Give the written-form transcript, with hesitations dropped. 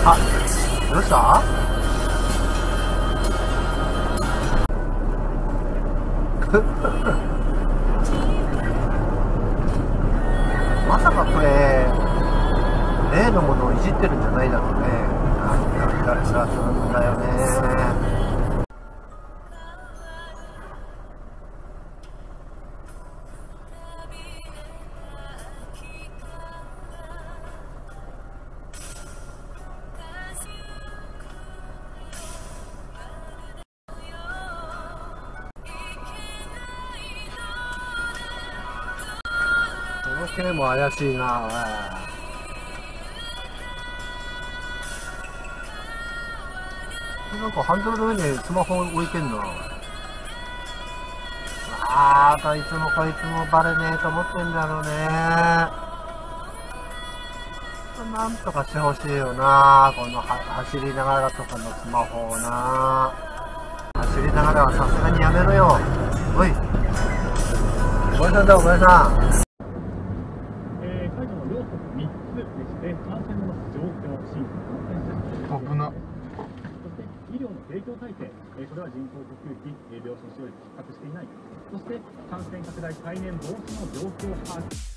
あ、どうした？まさかこれ例のものをいじってるんじゃないだろうね。なんか気がするんだよね。この系も怪しいな。おい、なんかハンドルの上にスマホ置いてんの。ああ、いつもこいつもバレねえと思ってんだろうね。なんとかしてほしいよな、この走りながらとかのスマホをな。走りながらはさすがにやめろよ。おい、お前さんだ、お前さん。 解除の要素3つでして、感染の状況、新規感染者数、 危な。 そして医療の提供体制、これは人工呼吸器、病床使用率逼迫していない、そして感染拡大再燃防止の状況把握。